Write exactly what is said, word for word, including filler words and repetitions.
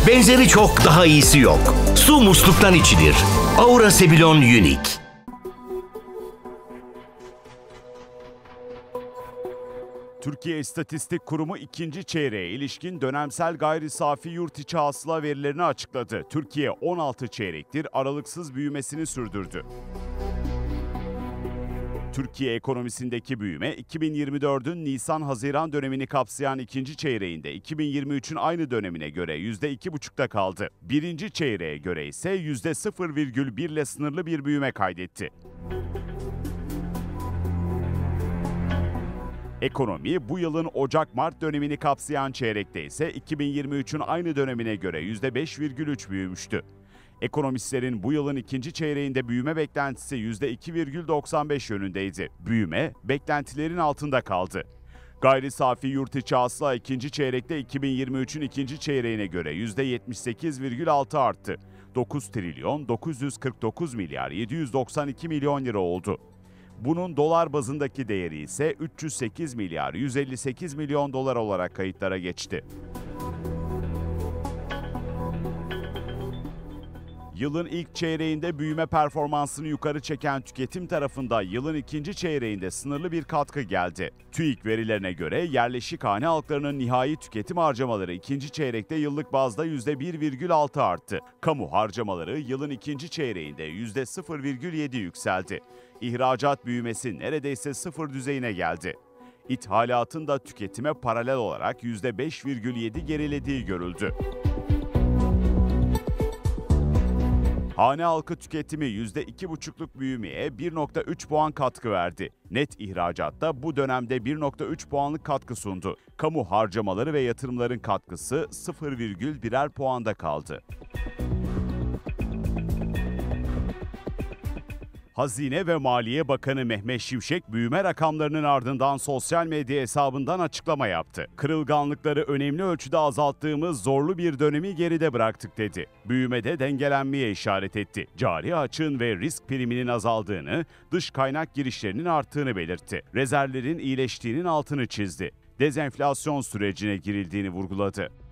Benzeri çok, daha iyisi yok. Su musluktan içilir. Aura Sebilon Unique. Türkiye İstatistik Kurumu ikinci çeyreğe ilişkin dönemsel gayri safi yurt içi hasıla verilerini açıkladı. Türkiye on altı çeyrektir aralıksız büyümesini sürdürdü. Türkiye ekonomisindeki büyüme iki bin yirmi dördün Nisan-Haziran dönemini kapsayan ikinci çeyreğinde iki bin yirmi üçün aynı dönemine göre yüzde iki buçukta kaldı. Birinci çeyreğe göre ise yüzde sıfır virgül bir ile sınırlı bir büyüme kaydetti. Ekonomi bu yılın Ocak-Mart dönemini kapsayan çeyrekte ise iki bin yirmi üçün aynı dönemine göre yüzde beş virgül üç büyümüştü. Ekonomistlerin bu yılın ikinci çeyreğinde büyüme beklentisi yüzde iki virgül doksan beş yönündeydi. Büyüme beklentilerin altında kaldı. Gayri safi yurt içi hasıla ikinci çeyrekte iki bin yirmi üçün ikinci çeyreğine göre yüzde yetmiş sekiz virgül altı arttı. dokuz trilyon dokuz yüz kırk dokuz milyar yedi yüz doksan iki milyon lira oldu. Bunun dolar bazındaki değeri ise üç yüz sekiz milyar yüz elli sekiz milyon dolar olarak kayıtlara geçti. Yılın ilk çeyreğinde büyüme performansını yukarı çeken tüketim tarafında yılın ikinci çeyreğinde sınırlı bir katkı geldi. TÜİK verilerine göre yerleşik hane halklarının nihai tüketim harcamaları ikinci çeyrekte yıllık bazda yüzde bir virgül altı arttı. Kamu harcamaları yılın ikinci çeyreğinde yüzde sıfır virgül yedi yükseldi. İhracat büyümesi neredeyse sıfır düzeyine geldi. İthalatın da tüketime paralel olarak yüzde beş virgül yedi gerilediği görüldü. Hane halkı tüketimi yüzde iki buçukluk büyümeye bir virgül üç puan katkı verdi. Net ihracatta bu dönemde bir virgül üç puanlık katkı sundu. Kamu harcamaları ve yatırımların katkısı sıfır virgül birer puanda kaldı. Hazine ve Maliye Bakanı Mehmet Şimşek büyüme rakamlarının ardından sosyal medya hesabından açıklama yaptı. Kırılganlıkları önemli ölçüde azalttığımız zorlu bir dönemi geride bıraktık dedi. Büyümede dengelenmeye işaret etti. Cari açığın ve risk priminin azaldığını, dış kaynak girişlerinin arttığını belirtti. Rezervlerin iyileştiğinin altını çizdi. Dezenflasyon sürecine girildiğini vurguladı.